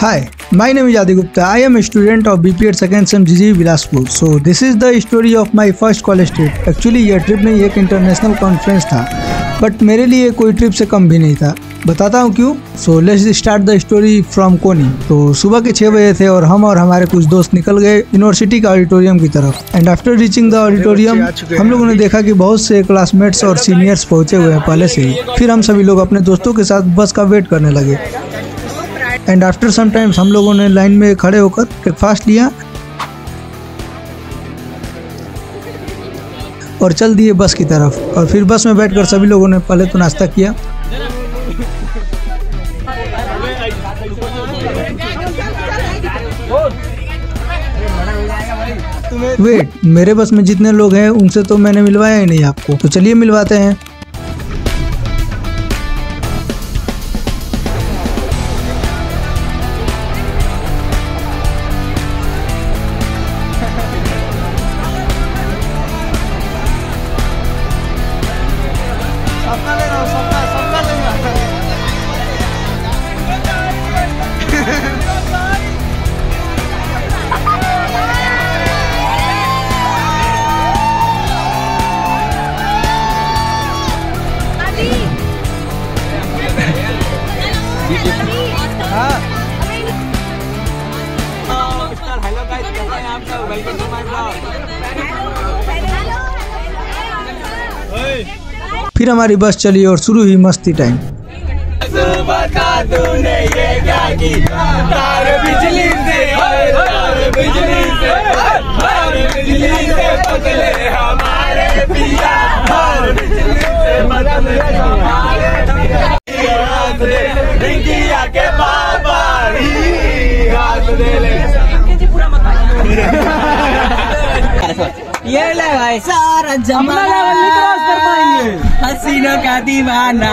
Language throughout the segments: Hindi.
Hi, my name is Adi Gupta. I am a student of BPEd second sem GG Bilaspur. So this is the story of my first college trip. Actually यह ट्रिप नहीं एक इंटरनेशनल कॉन्फ्रेंस था, बट मेरे लिए कोई ट्रिप से कम भी नहीं था। बताता हूँ क्यों। So let's start the story from Koni. तो सुबह के 6 बजे थे और हम और हमारे कुछ दोस्त निकल गए यूनिवर्सिटी के ऑडिटोरियम की तरफ। And after reaching the auditorium हम लोगों ने देखा कि बहुत से क्लासमेट्स और सीनियर्स पहुंचे हुए हैं पहले से ही। फिर हम सभी लोग अपने दोस्तों के साथ बस का वेट करने लगे। एंड आफ्टर सम टाइम्स हम लोगों ने लाइन में खड़े होकर ब्रेकफास्ट लिया और चल दिए बस की तरफ। और फिर बस में बैठकर सभी लोगों ने पहले तो नाश्ता किया। वेट, मेरे बस में जितने लोग हैं उनसे तो मैंने मिलवाया ही नहीं आपको, तो चलिए मिलवाते हैं। फिर हमारी बस चली और शुरू हुई मस्ती टाइम। ये ले भाई सारा जमाना क्रॉस कर पाएंगे, हसीनों का दीवाना।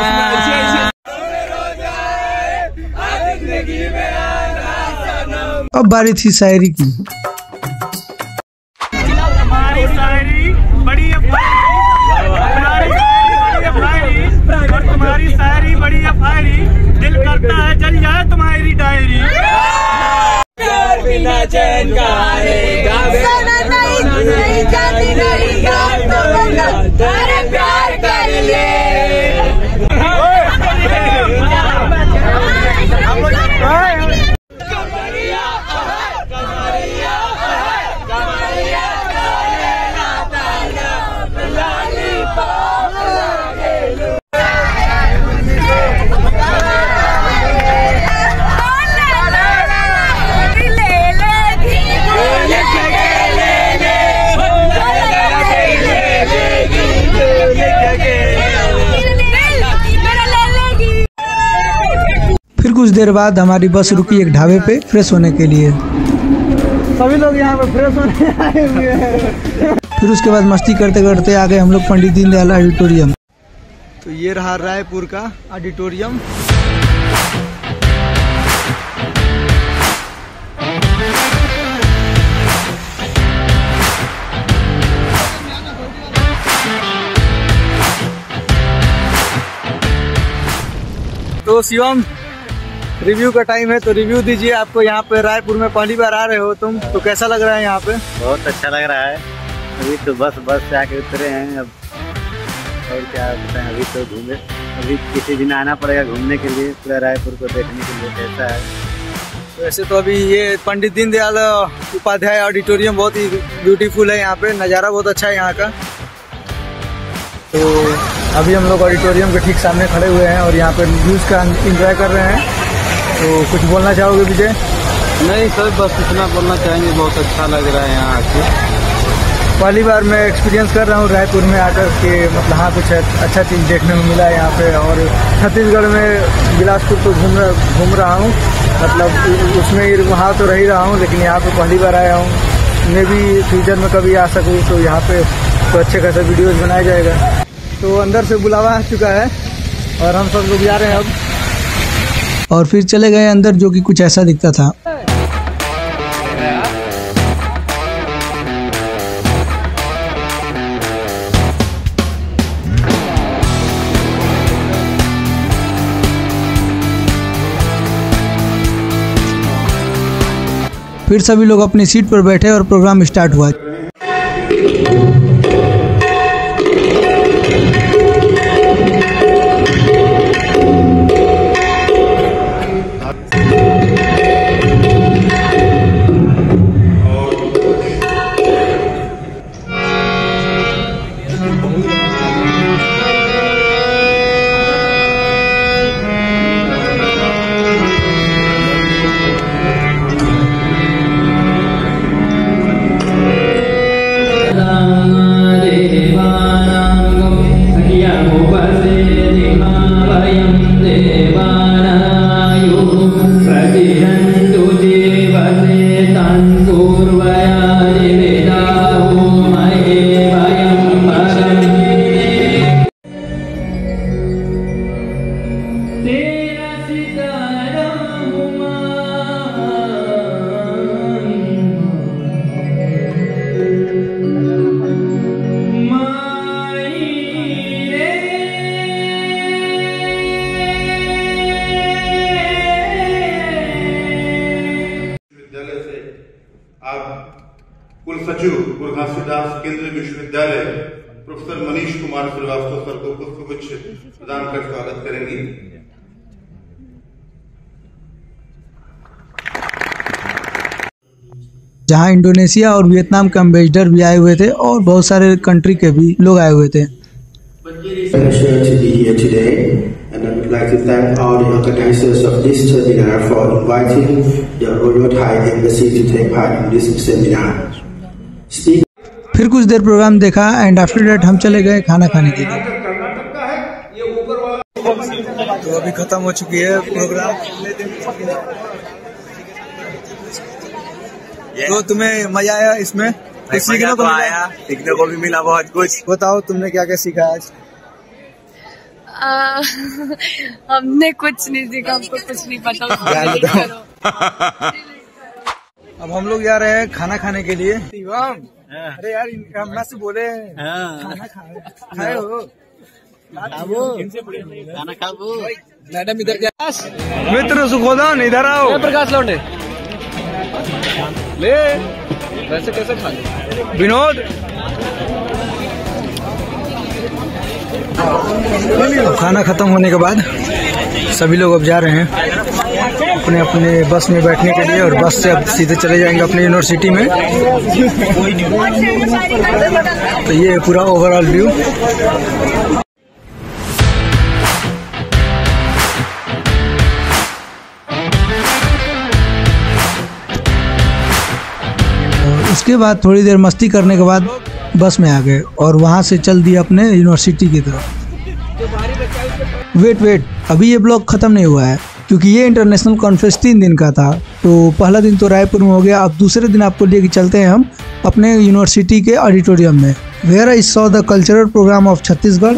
अब बारी थी शायरी की। हमारी शायरी बड़ी और तुम्हारी शायरी बड़ी अफायरी, दिल करता है जल जाए तुम्हारी डायरी। प्यार बिना चैन का प्यार कर ले। फिर कुछ देर बाद हमारी बस रुकी एक ढाबे पे फ्रेश होने के लिए। सभी लोग यहाँ पे फ्रेश होने आए हुए हैं। फिर उसके बाद मस्ती करते करते आ गए हम लोग पंडित दीनदयाल ऑडिटोरियम। तो ये रहा रायपुर का ऑडिटोरियम। तो शिवम, रिव्यू का टाइम है, तो रिव्यू दीजिए। आपको यहाँ पे रायपुर में पहली बार आ रहे हो तुम, तो कैसा लग रहा है यहाँ पे? बहुत अच्छा लग रहा है। अभी तो बस से आके उतरे हैं, अब और क्या बताएं। अभी तो घूमे, अभी किसी दिन आना पड़ेगा घूमने के लिए, पूरा रायपुर को देखने के लिए कैसा है। तो वैसे तो अभी ये पंडित दीनदयाल उपाध्याय ऑडिटोरियम बहुत ही ब्यूटीफुल है। यहाँ पे नज़ारा बहुत अच्छा है यहाँ का। तो अभी हम लोग ऑडिटोरियम के ठीक सामने खड़े हुए हैं और यहाँ पे व्यूज़ का एंजॉय कर रहे हैं। तो कुछ बोलना चाहोगे विजय? नहीं सर, बस इतना बोलना चाहेंगे, बहुत अच्छा लग रहा है यहाँ आके। पहली बार मैं एक्सपीरियंस कर रहा हूँ रायपुर में आकर के, मतलब हाँ कुछ अच्छा चीज़ देखने को मिला है यहाँ पे। और छत्तीसगढ़ में बिलासपुर तो घूम रहा हूँ, मतलब उसमें वहाँ तो रह ही रहा हूँ, लेकिन यहाँ पे पहली बार आया हूँ। मैं भी फ्यूचर में कभी आ सकूँ तो यहाँ पे तो अच्छे खासा वीडियोज़ बनाया जाएगा। तो अंदर से बुलावा आ चुका है और हम सब लोग जा रहे हैं अब। और फिर चले गए अंदर, जो कि कुछ ऐसा दिखता था। फिर सभी लोग अपनी सीट पर बैठे और प्रोग्राम स्टार्ट हुआ। कुल सचिव घासीदास केंद्रीय विश्वविद्यालय प्रोफेसर मनीष कुमार श्रीवास्तव सर को पुष्पगुच्छ प्रदान कर स्वागत करेंगी। जहां इंडोनेशिया और वियतनाम के एम्बेसडर भी आए हुए थे और बहुत सारे कंट्री के भी लोग आए हुए थे। And I would like to thank all the organizers of this seminar for inviting the Royal Thai Embassy to take part in this seminar. फिर कुछ देर प्रोग्राम देखा एंड आफ्टर दैट हम चले गए खाना खाने के लिए। तो अभी खत्म हो चुकी है प्रोग्राम। तो तुम्हें मजा आया इसमें? कुछ सीखने को आया, सीखने को भी मिला बहुत कुछ। बताओ तुमने क्या क्या सीखा आज? हमने कुछ नहीं सीखा, हमको कुछ नहीं पता। अब हम लोग जा रहे हैं खाना खाने के लिए। अरे यार हम से बोले खाना खाए हो? खाना खाओ। मैडम इधर क्या? मित्र सुखोदन इधर आओ। प्रकाश लौटे ले वैसे कैसे खा ले? विनोद खाना खत्म होने के बाद सभी लोग अब जा रहे हैं अपने अपने बस में बैठने के लिए और बस से अब सीधे चले जाएंगे अपने यूनिवर्सिटी में। तो ये पूरा ओवरऑल व्यू। उसके बाद थोड़ी देर मस्ती करने के बाद बस में आ गए और वहाँ से चल दिए अपने यूनिवर्सिटी की तरफ। वेट अभी ये ब्लॉग ख़त्म नहीं हुआ है क्योंकि ये इंटरनेशनल कॉन्फ्रेंस 3 दिन का था। तो पहला दिन तो रायपुर में हो गया। अब दूसरे दिन आपको लेके चलते हैं हम अपने यूनिवर्सिटी के ऑडिटोरियम में, where I saw the cultural programme of Chhattisgarh.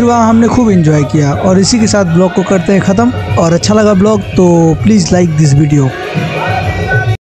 फिर वहाँ हमने खूब एंजॉय किया और इसी के साथ ब्लॉग को करते हैं ख़त्म। और अच्छा लगा ब्लॉग तो प्लीज़ लाइक दिस वीडियो।